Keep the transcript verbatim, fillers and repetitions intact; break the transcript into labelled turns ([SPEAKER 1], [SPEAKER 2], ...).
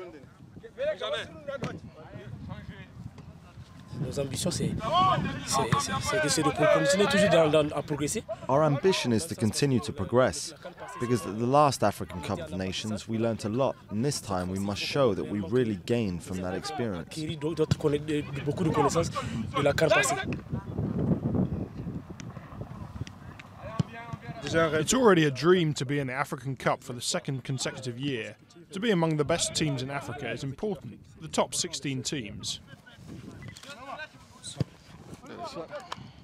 [SPEAKER 1] Nos ambitions, c'est de continuer toujours dans, dans, à progresser.
[SPEAKER 2] Our ambition is to continue to progress, because at the last African Cup of Nations we learnt a lot, and this time we must show that we really gained from that experience.
[SPEAKER 3] It's already a dream to be in the African Cup for the second consecutive year. To be among the best teams in Africa is important, the top sixteen teams.